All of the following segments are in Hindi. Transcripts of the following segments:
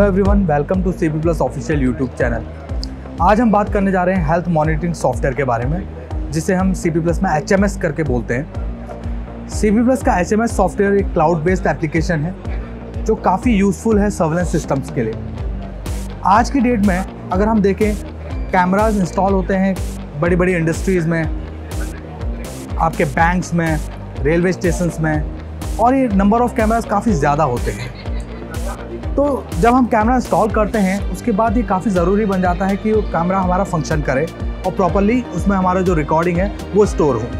Everyone, welcome to CP Plus official YouTube channel. आज हम बात करने जा रहे हैं हेल्थ मॉनिटरिंग सॉफ्टवेयर के बारे में, जिसे हम CP Plus में HMS करके बोलते हैं। CP Plus का HMS सॉफ्टवेयर एक क्लाउड बेस्ड एप्लीकेशन है जो काफ़ी यूज़फुल है सर्वेलेंस सिस्टम्स के लिए। आज की डेट में अगर हम देखें, कैमराज इंस्टॉल होते हैं बड़ी बड़ी इंडस्ट्रीज़ में, आपके बैंक्स में, रेलवे स्टेशंस में, और ये नंबर ऑफ़ कैमराज काफ़ी ज़्यादा होते हैं। तो जब हम कैमरा इंस्टॉल करते हैं उसके बाद ये काफ़ी ज़रूरी बन जाता है कि वो कैमरा हमारा फंक्शन करे और प्रॉपर्ली उसमें हमारा जो रिकॉर्डिंग है वो स्टोर हो।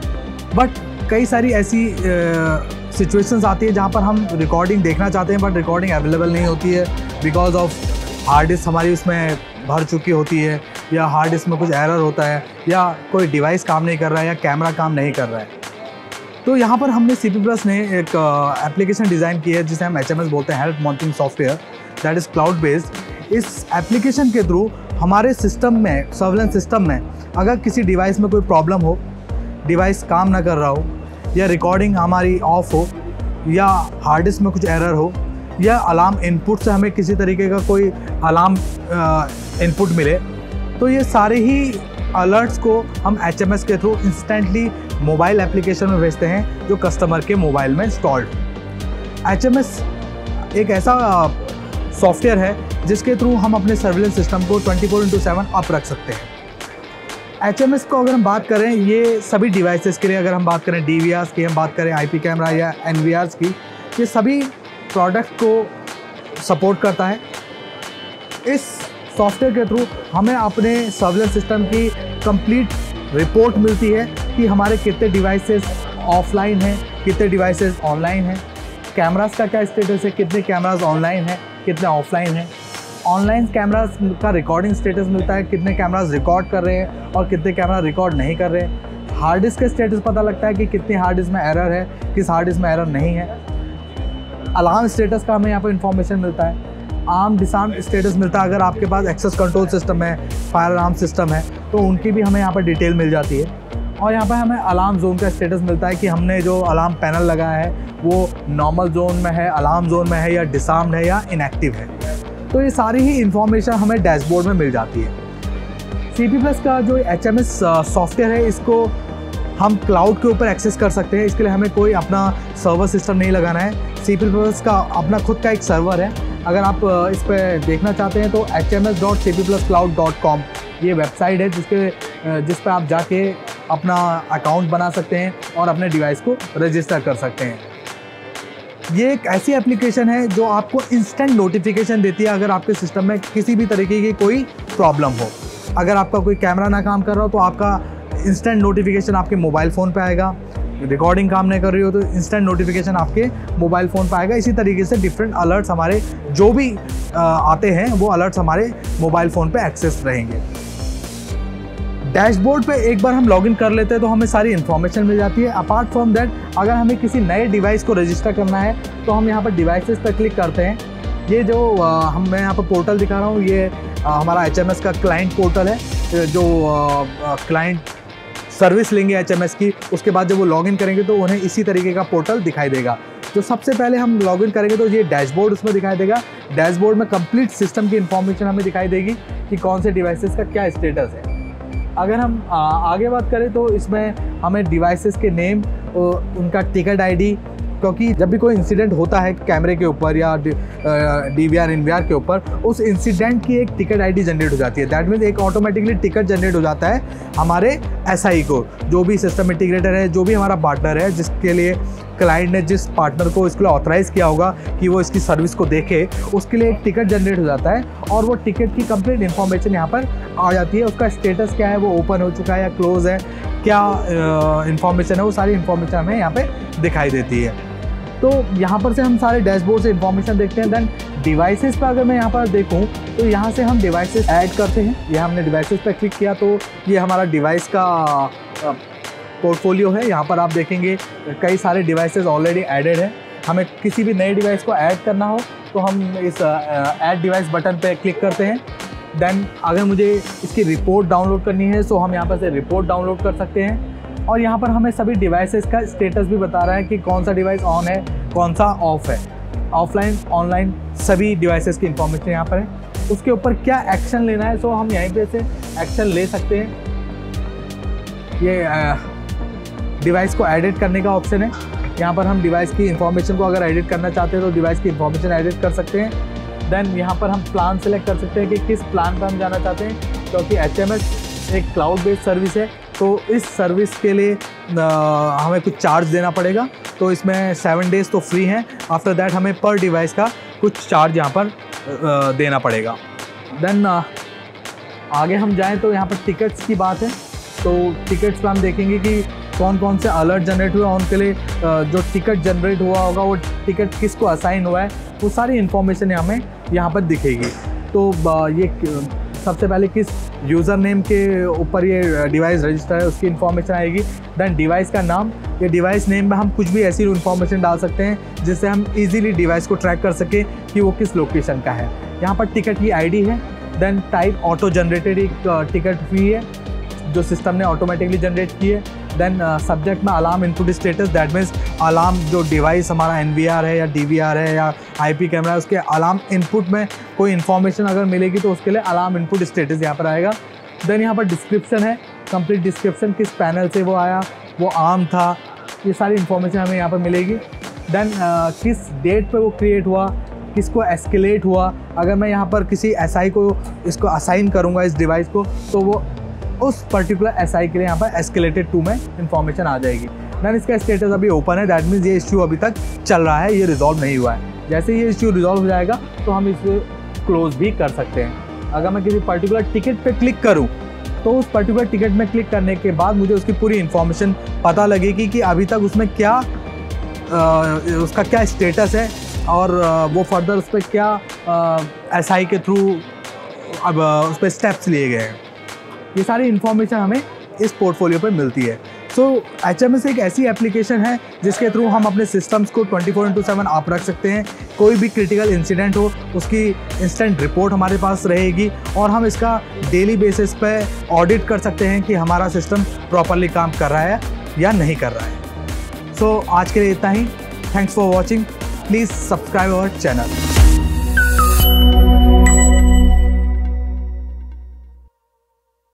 बट कई सारी ऐसी सिचुएशंस आती है जहाँ पर हम रिकॉर्डिंग देखना चाहते हैं बट रिकॉर्डिंग अवेलेबल नहीं होती है बिकॉज ऑफ हार्ड डिस्क हमारी उसमें भर चुकी होती है, या हार्ड डिस्क में कुछ एरर होता है, या कोई डिवाइस काम नहीं कर रहा है, या कैमरा काम नहीं कर रहा है। तो यहाँ पर हमने CP Plus ने एक एप्लीकेशन डिज़ाइन की है जिसे हम HMS बोलते हैं, health monitoring software, that is cloud based. इस एप्लीकेशन के थ्रू हमारे सिस्टम में, सर्वेलेंस सिस्टम में, अगर किसी डिवाइस में कोई प्रॉब्लम हो, डिवाइस काम ना कर रहा हो, या रिकॉर्डिंग हमारी ऑफ हो, या हार्ड डिस्क में कुछ एरर हो, या अलार्म इनपुट से हमें किसी तरीके का कोई अलार्म इनपुट मिले, तो ये सारे ही अलर्ट्स को हम HMS के थ्रू इंस्टेंटली मोबाइल एप्लीकेशन में भेजते हैं जो कस्टमर के मोबाइल में इंस्टॉल्ड। HMS एक ऐसा सॉफ्टवेयर है जिसके थ्रू हम अपने सर्विलेंस सिस्टम को 24/7 अप रख सकते हैं। HMS को अगर हम बात करें, ये सभी डिवाइसेस के लिए, अगर हम बात करें DVRs की, हम बात करें IP कैमरा या NVRs की, ये सभी प्रोडक्ट को सपोर्ट करता है। इस सॉफ्टवेयर के थ्रू हमें अपने सर्विलेंस सिस्टम की कंप्लीट रिपोर्ट मिलती है कि हमारे कितने डिवाइसेस ऑफलाइन हैं, कितने डिवाइसेस ऑनलाइन हैं, कैमरास का क्या स्टेटस है, कितने कैमरास ऑनलाइन हैं, कितने ऑफलाइन हैं, ऑनलाइन कैमरास का रिकॉर्डिंग स्टेटस मिलता है, कितने कैमरास रिकॉर्ड कर रहे हैं और कितने कैमरा रिकॉर्ड नहीं कर रहे हैं, हार्ड डिस्क का स्टेटस पता लगता है कि कितनी हार्ड डिस्क में एरर है, किस हार्ड डिस्क में एरर नहीं है, अलार्म स्टेटस का हमें यहाँ पर इंफॉर्मेशन मिलता है, आर्म डिसआर्म स्टेटस मिलता है। अगर आपके पास एक्सेस कंट्रोल सिस्टम है, फायर अलार्म सिस्टम है, तो उनकी भी हमें यहाँ पर डिटेल मिल जाती है। और यहाँ पर हमें अलार्म जोन का स्टेटस मिलता है कि हमने जो अलार्म पैनल लगाया है वो नॉर्मल जोन में है, अलार्म जोन में है, या डिसआर्म्ड है, या इनएक्टिव है। तो ये सारी ही इंफॉर्मेशन हमें डैशबोर्ड में मिल जाती है। CP Plus का जो HMS सॉफ्टवेयर है, इसको हम क्लाउड के ऊपर एक्सेस कर सकते हैं। इसके लिए हमें कोई अपना सर्वर सिस्टम नहीं लगाना है। CP Plus का अपना खुद का एक सर्वर है। अगर आप इस पर देखना चाहते हैं तो hms.cppluscloud.com ये वेबसाइट है जिस पर आप जाके अपना अकाउंट बना सकते हैं और अपने डिवाइस को रजिस्टर कर सकते हैं। ये एक ऐसी एप्लीकेशन है जो आपको इंस्टेंट नोटिफिकेशन देती है अगर आपके सिस्टम में किसी भी तरीके की कोई प्रॉब्लम हो। अगर आपका कोई कैमरा ना काम कर रहा हो तो आपका इंस्टेंट नोटिफिकेशन आपके मोबाइल फ़ोन पे आएगा। रिकॉर्डिंग काम नहीं कर रही हो तो इंस्टेंट नोटिफिकेशन आपके मोबाइल फ़ोन पर आएगा। इसी तरीके से डिफरेंट अलर्ट्स हमारे जो भी आते हैं वो अलर्ट्स हमारे मोबाइल फ़ोन पे एक्सेस रहेंगे। डैशबोर्ड पे एक बार हम लॉगिन कर लेते हैं तो हमें सारी इन्फॉर्मेशन मिल जाती है। अपार्ट फ्रॉम दैट, अगर हमें किसी नए डिवाइस को रजिस्टर करना है तो हम यहाँ पर डिवाइसेस पर क्लिक करते हैं। ये जो मैं यहाँ पर पोर्टल दिखा रहा हूँ, ये हमारा HMS का क्लाइंट पोर्टल है। जो क्लाइंट सर्विस लेंगे HMS की, उसके बाद जब वो लॉगिन करेंगे तो उन्हें इसी तरीके का पोर्टल दिखाई देगा। तो सबसे पहले हम लॉगिन करेंगे तो ये डैशबोर्ड उसमें दिखाई देगा। डैशबोर्ड में कंप्लीट सिस्टम की इन्फॉर्मेशन हमें दिखाई देगी कि कौन से डिवाइसेस का क्या स्टेटस है। अगर हम आगे बात करें तो इसमें हमें डिवाइसेस के नेम, उनका टिकट ID, क्योंकि जब भी कोई इंसिडेंट होता है कैमरे के ऊपर या DVR NVR के ऊपर, उस इंसिडेंट की एक टिकट ID जनरेट हो जाती है। दैट मीन्स एक ऑटोमेटिकली टिकट जनरेट हो जाता है हमारे SI को, जो भी सिस्टम इंटीग्रेटर है, जो भी हमारा पार्टनर है, जिसके लिए क्लाइंट ने जिस पार्टनर को इसके लिए ऑथराइज़ किया होगा कि वो इसकी सर्विस को देखे, उसके लिए एक टिकट जनरेट हो जाता है और वो टिकट की कंप्लीट इन्फॉर्मेशन यहाँ पर आ जाती है। उसका स्टेटस क्या है, वो ओपन हो चुका है या क्लोज़ है, क्या इन्फॉर्मेशन है, वो सारी इन्फॉर्मेशन हमें यहाँ पे दिखाई देती है। तो यहाँ पर से हम सारे डैशबोर्ड से इन्फॉर्मेशन देखते हैं। दैन डिवाइसेस पर अगर मैं यहाँ पर देखूँ तो यहाँ से हम डिवाइसेस ऐड करते हैं। ये हमने डिवाइसेस पर क्लिक किया तो ये हमारा डिवाइस का पोर्टफोलियो है। यहाँ पर आप देखेंगे कई सारे डिवाइसेस ऑलरेडी एडेड है। हमें किसी भी नए डिवाइस को ऐड करना हो तो हम इस ऐड डिवाइस बटन पे क्लिक करते हैं। देन अगर मुझे इसकी रिपोर्ट डाउनलोड करनी है तो हम यहाँ पर से रिपोर्ट डाउनलोड कर सकते हैं। और यहाँ पर हमें सभी डिवाइसेस का स्टेटस भी बता रहा है कि कौन सा डिवाइस ऑन है, कौन सा ऑफ है, ऑफलाइन ऑनलाइन सभी डिवाइसेस की इंफॉर्मेशन यहाँ पर है। उसके ऊपर क्या एक्शन लेना है, सो हम यहीं पे से एक्शन ले सकते हैं। ये डिवाइस को एडिट करने का ऑप्शन है। यहाँ पर हम डिवाइस की इंफॉर्मेशन को अगर एडिट करना चाहते हैं तो डिवाइस की इंफॉर्मेशन एडिट कर सकते हैं। देन यहाँ पर हम प्लान सेलेक्ट कर सकते हैं कि किस प्लान पर हम जाना चाहते हैं, क्योंकि HMS एक क्लाउड बेस्ड सर्विस है, तो इस सर्विस के लिए हमें कुछ चार्ज देना पड़ेगा। तो इसमें 7 डेज़ तो फ्री हैं, आफ्टर दैट हमें पर डिवाइस का कुछ चार्ज यहाँ पर देना पड़ेगा। देन आगे हम जाएं तो यहाँ पर टिकट्स की बात है। तो टिकट्स पर हम देखेंगे कि कौन कौन से अलर्ट जनरेट हुए, उनके लिए जो टिकट जनरेट हुआ होगा वो टिकट किसको असाइन हुआ है, वो सारी इन्फॉर्मेशन हमें यहाँ पर दिखेगी। तो ये सबसे पहले किस यूज़र नेम के ऊपर ये डिवाइस रजिस्टर है उसकी इन्फॉर्मेशन आएगी। देन डिवाइस का नाम, ये डिवाइस नेम में हम कुछ भी ऐसी इन्फॉर्मेशन डाल सकते हैं जिससे हम इजीली डिवाइस को ट्रैक कर सकें कि वो किस लोकेशन का है। यहाँ पर टिकट की आईडी है। देन टाइप ऑटो जनरेटेड एक टिकट फी है जो सिस्टम ने ऑटोमेटिकली जनरेट की है। देन सब्जेक्ट में alarm input status, that means alarm जो डिवाइस हमारा NVR है या DVR है या IP कैमरा है, उसके अलार्म इनपुट में कोई इन्फॉर्मेशन अगर मिलेगी तो उसके लिए अलार्म इनपुट स्टेटस यहाँ पर आएगा। देन यहाँ पर डिस्क्रिप्शन है, कंप्लीट डिस्क्रिप्शन, किस पैनल से वो आया, वो आर्म था, ये सारी इन्फॉर्मेशन हमें यहाँ पर मिलेगी। देन किस डेट पर वो क्रिएट हुआ, किसको एस्केलेट हुआ। अगर मैं यहाँ पर किसी SI को इसको असाइन करूँगा इस डिवाइस को, तो वो उस पर्टिकुलर SI के लिए यहाँ पर एस्केलेटेड टू में इंफॉर्मेशन आ जाएगी। देन इसका स्टेटस अभी ओपन है, दैट मीन्स ये इश्यू अभी तक चल रहा है, ये रिजॉल्व नहीं हुआ है। जैसे ही ये इश्यू रिजॉल्व हो जाएगा तो हम इसे क्लोज भी कर सकते हैं। अगर मैं किसी पर्टिकुलर टिकट पे क्लिक करूँ तो उस पर्टिकुलर टिकट में क्लिक करने के बाद मुझे उसकी पूरी इन्फॉर्मेशन पता लगेगी कि अभी तक उसमें क्या उसका क्या स्टेटस है और वो फर्दर उस पर क्या SI के थ्रू अब उस पर स्टेप्स लिए गए हैं। ये सारी इन्फॉर्मेशन हमें इस पोर्टफोलियो पर मिलती है। सो HMS एक ऐसी एप्लीकेशन है जिसके थ्रू हम अपने सिस्टम्स को 24/7 आप रख सकते हैं। कोई भी क्रिटिकल इंसिडेंट हो उसकी इंस्टेंट रिपोर्ट हमारे पास रहेगी और हम इसका डेली बेसिस पे ऑडिट कर सकते हैं कि हमारा सिस्टम प्रॉपरली काम कर रहा है या नहीं कर रहा है। सो आज के लिए इतना ही। Thanks for watching. Please subscribe our channel.